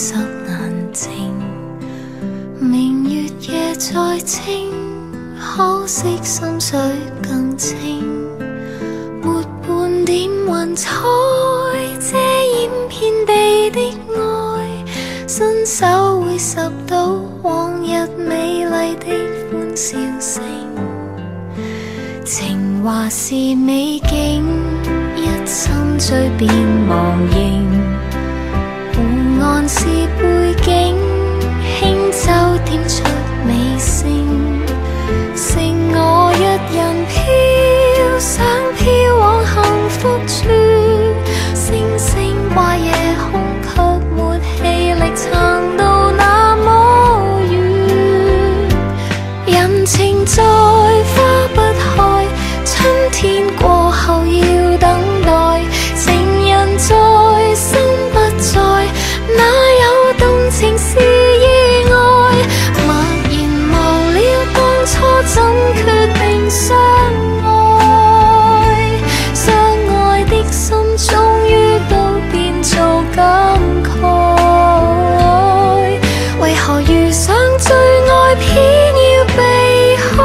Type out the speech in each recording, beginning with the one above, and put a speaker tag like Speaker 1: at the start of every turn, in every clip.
Speaker 1: 濕眼睛。明月夜再清，可惜心水更清，沒半點雲彩遮掩遍地的愛，伸手會拾到往日美麗的歡笑聲。情話是美景，一心追變忘形，湖岸是背景，輕舟點出美聲，剩我一人飄，想飄往幸福處，星星掛夜空卻沒氣力撐到那麼遠，人情在花不開，春天過後要等待，情人在心不在，哪有動情是意外，默然忘了當初怎決定相愛，相愛的心終於都變做感慨，為何遇上最愛偏要避開，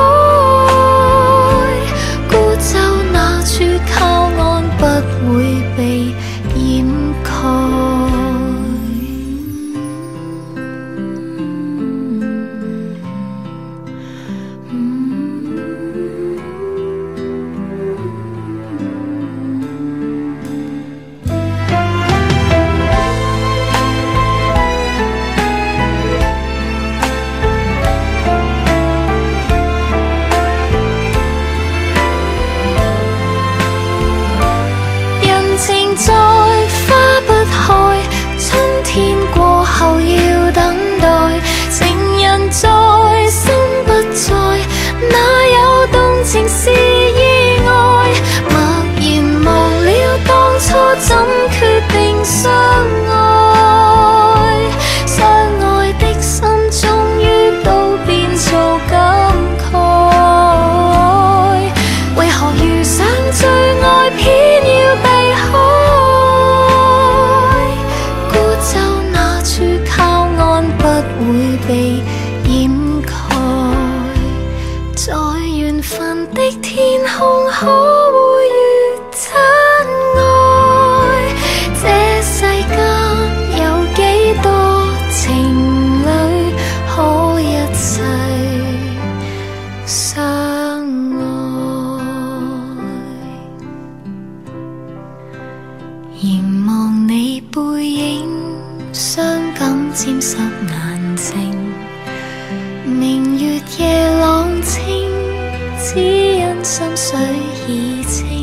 Speaker 1: 孤舟那處靠岸不會被掩蓋。人情在花不開，春天過後要等待，情人在心不在，哪有動情是意外，默然忘了當初怎決定相愛，相愛的心終於都變做感慨，為何遇上最愛偏要避開，孤舟那處靠岸不會被掩蓋，在緣分的天空可會遇真愛，這世間有幾多情侶可一世相愛，凝望你背影，傷感沾濕眼睛，明月夜朗清，只因心水已清。